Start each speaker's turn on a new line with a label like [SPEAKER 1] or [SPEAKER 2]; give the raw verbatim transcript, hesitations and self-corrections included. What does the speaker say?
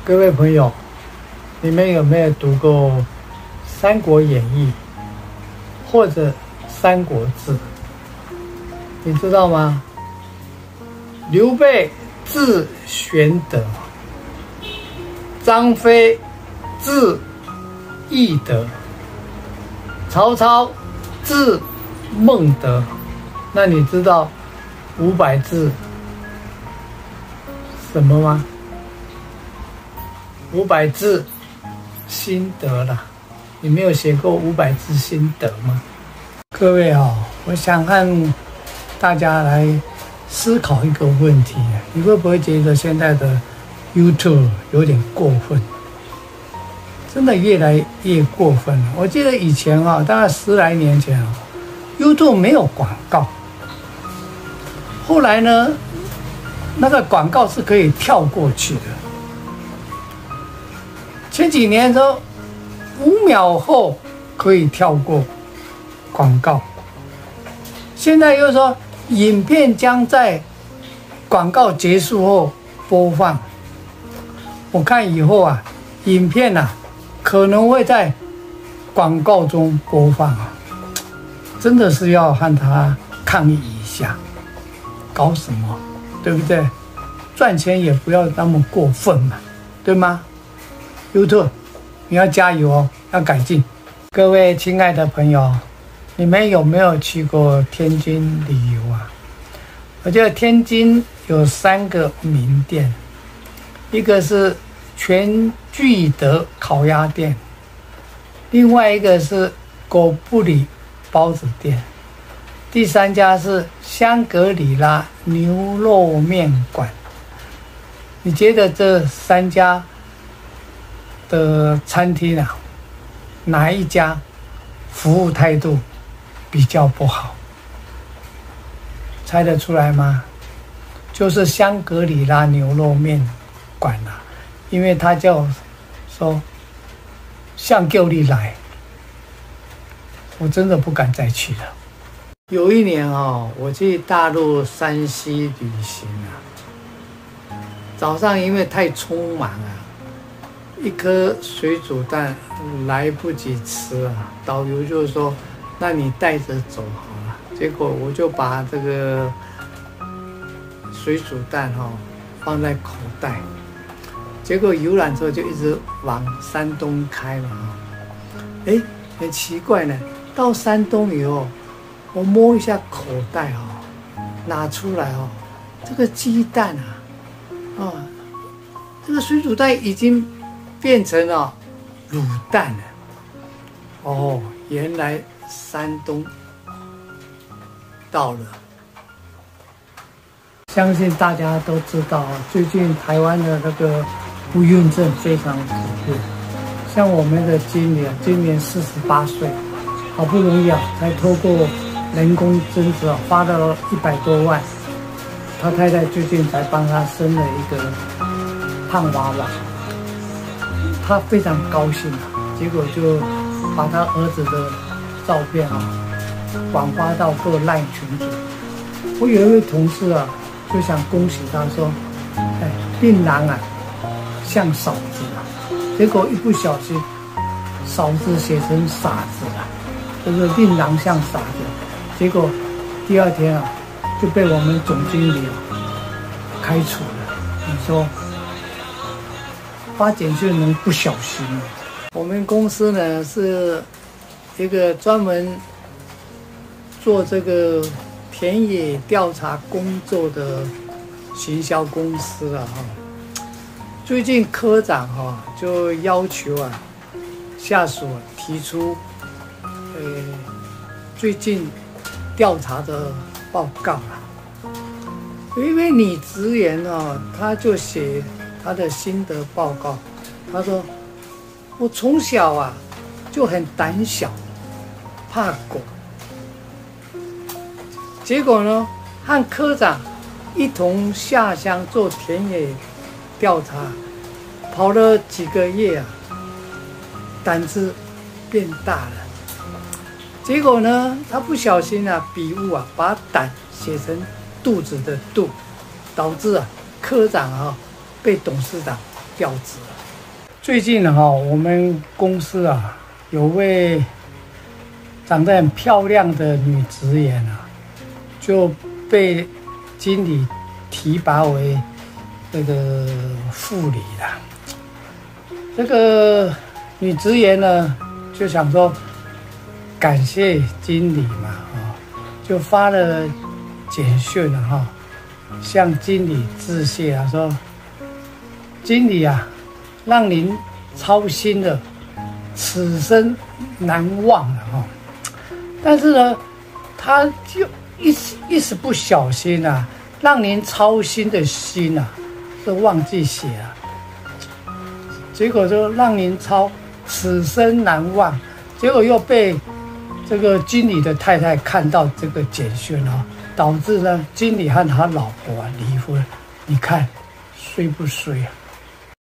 [SPEAKER 1] 各位朋友，你们有没有读过《三国演义》或者《三国志》？你知道吗？刘备字玄德，张飞字翼德，曹操字孟德。那你知道五百字什么吗？五百字心得啦，你没有写过五百字心得吗？各位哦，我想和大家来思考一个问题，你会不会觉得现在的 YouTube 有点过分？真的越来越过分了。我记得以前啊，大概十来年前啊 ，YouTube 没有广告，后来呢，那个广告是可以跳过去的。前几年的时候，五秒后可以跳过广告，现在又说影片将在广告结束后播放。我看以后啊，影片啊可能会在广告中播放啊，真的是要和他抗议一下，搞什么，对不对？赚钱也不要那么过分嘛，对吗？YouTube， 你要加油哦，要改进。各位亲爱的朋友，你们有没有去过天津旅游啊？我觉得天津有三个名店，一个是全聚德烤鸭店，另外一个是狗不理包子店，第三家是香格里拉牛肉面馆。你觉得这三家的餐厅啊，哪一家服务态度比较不好？猜得出来吗？就是香格里拉牛肉面馆啊，因为他叫说向旧里来，我真的不敢再去了。有一年哦，我去大陆山西旅行啊，早上因为太匆忙啊，一颗水煮蛋来不及吃啊，导游就说：“那你带着走好了。”结果我就把这个水煮蛋哈、哦、放在口袋，结果游览车就一直往山东开嘛。哎，很奇怪呢，到山东以后，我摸一下口袋哦，拿出来哦，这个鸡蛋啊，啊，这个水煮蛋已经变成了卤蛋了。哦，原来山东到了。相信大家都知道，最近台湾的那个不孕症非常普遍。像我们的今年，今年四十八岁，好不容易啊，才透过人工增殖啊，花了一百多万，他太太最近才帮他生了一个胖娃娃，他非常高兴啊，结果就把他儿子的照片啊转发到各赖群组。我有一位同事啊，就想恭喜他说：“哎，令郎啊，像嫂子啊。”结果一不小心，嫂子写成傻子了，就是令郎像傻子。结果第二天啊，就被我们总经理啊开除了。你说发简讯能不小心吗？我们公司呢是一个专门做这个田野调查工作的行销公司啊哈。最近科长哈、啊、就要求啊下属提出呃最近调查的报告啦。因为你职员啊，他就写他的心得报告，他说我从小啊就很胆小，怕狗。结果呢，和科长一同下乡做田野调查，跑了几个月啊，胆子变大了。结果呢，他不小心啊，笔误啊，把胆写成肚子的肚，导致啊科长啊被董事长调职。最近哈、哦，我们公司啊有位长得很漂亮的女职员啊，就被经理提拔为这个副理了。这个女职员呢，就想说感谢经理嘛，啊，就发了简讯了哈，向经理致谢啊，说经理啊，让您操心了，此生难忘了哈。但是呢，他就一时一时不小心啊，让您操心的心啊，是忘记写了。结果就让您操此生难忘，结果又被这个经理的太太看到这个简讯啊，导致呢经理和他老婆啊离婚。你看衰不衰啊？